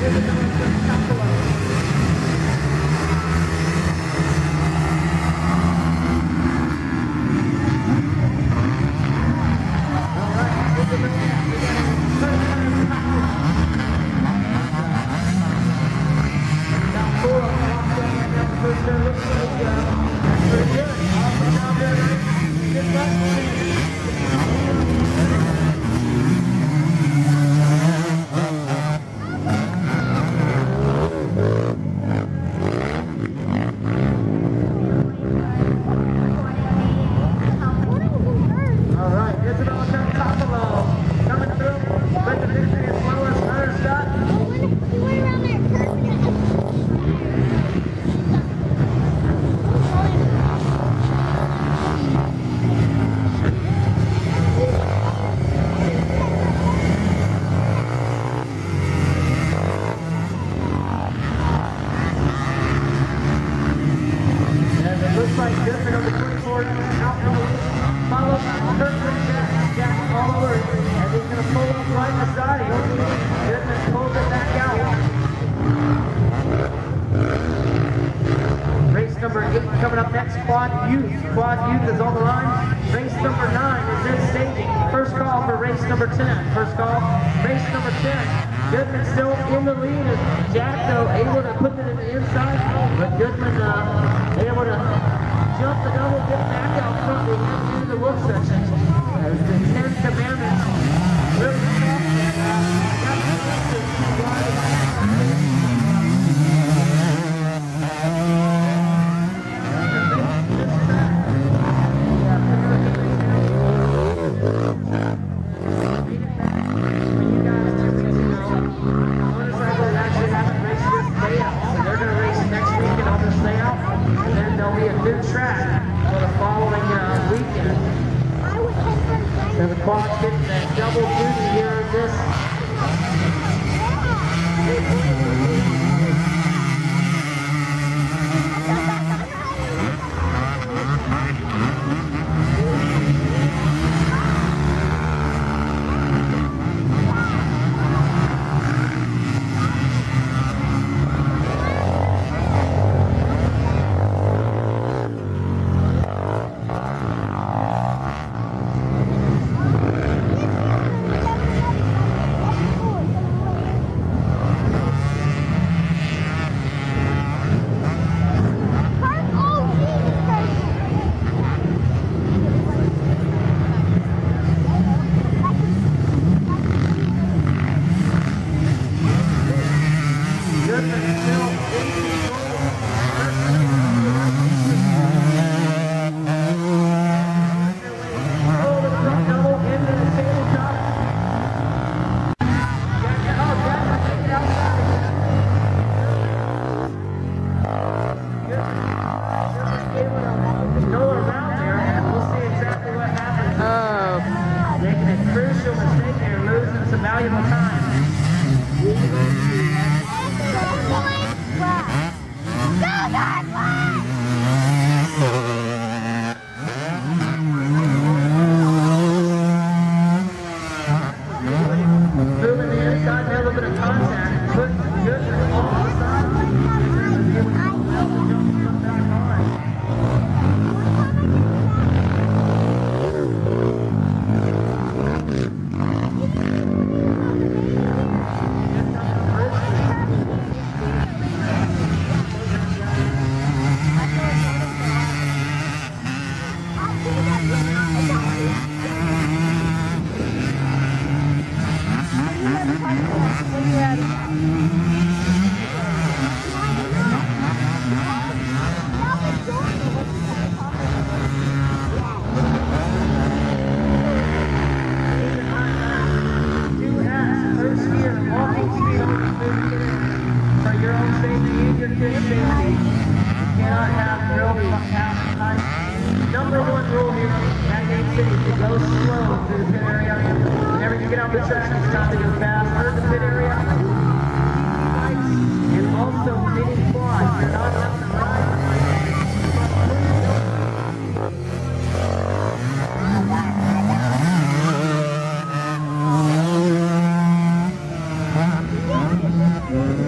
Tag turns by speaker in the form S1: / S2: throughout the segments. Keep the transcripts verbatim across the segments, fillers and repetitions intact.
S1: Coming up next, Quad Youth. Quad Youth is on the line. Race number nine is in staging. First call for race number ten. First call, race number ten. Goodman still in the lead. As Jack, though, able to put it in the inside. But Goodman uh, able to jump the double, get back out front. They head into the wolf section. As the Ten Commandments really tough. Uh, got the And the quad's getting that double duty here in this. Number one rule here at Gate City is to go slow through the pit area. Whenever you get out the track, it's time to go fast through the pit area. And also mini quad. You're not left and right.
S2: Mm-hmm.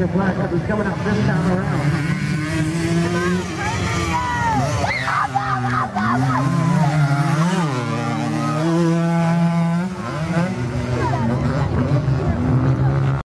S1: checkered flag, but he's coming up this time around.